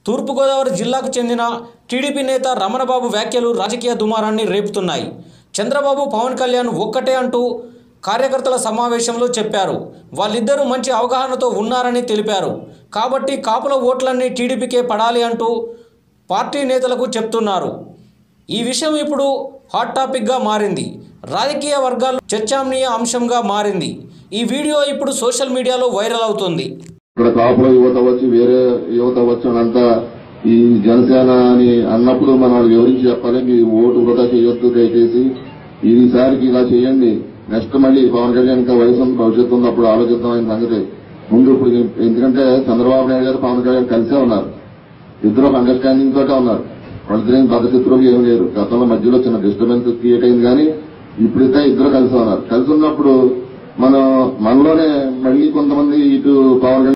తూర్పుగోదావరి జిల్లాకు చెందిన టీడీపీ నేత రమణబాబు వ్యాఖ్యలు రాజకీయ దుమారాన్ని రేపుతున్నాయి. చంద్రబాబు పవన్ కళ్యాణ్ ఒక్కటే అంటూ కార్యకర్తల సమావేశంలో చెప్పారు. వాళ్ళిద్దరూ మంచి అవగాహనతో ఉన్నారని తెలిపారు. కాబట్టి కాపుల ఓట్లన్నీ టీడీపీకే పడాలి అంటూ పార్టీ నేతలకు చెప్తున్నారు. ఈ విషయం ఇప్పుడు హాట్ టాపిక్గా మారింది. రాజకీయ వర్గాల్లో చర్చానీయ అంశంగా మారింది. ఈ వీడియో ఇప్పుడు సోషల్ మీడియాలో వైరల్ అవుతుంది. ఇక్కడ కాపుల యువత వచ్చి వేరే యువత వచ్చానంతా ఈ జనసేన అని అన్నప్పుడు మనం వివరించి చెప్పాలి. మీ ఓటు వృధా చేయొద్దు, దయచేసి ఈసారికి ఇలా చేయండి, నెక్స్ట్ మళ్ళీ పవన్ కళ్యాణ్ ఇంకా వయసు భవిష్యత్తు ఉన్నప్పుడు ఆలోచిద్దామని సంగతి ముందు. ఇప్పుడు ఎందుకంటే చంద్రబాబు నాయుడు గారు పవన్ కళ్యాణ్ కలిసే ఉన్నారు, ఇద్దరు ఒక అండర్స్టాండింగ్ తోటే ఉన్నారు. వాళ్ళిద్దరు పద్ధతిత్రులు ఏమి లేరు. గతంలో మధ్యలో చిన్న డిస్టర్బెన్స్ క్రియేట్ అయింది, కానీ ఇప్పుడైతే ఇద్దరు కలిసి ఉన్నారు. కలిసి ఉన్నప్పుడు మనలోనే మళ్లీ కొంతమంది ఇటు పవన్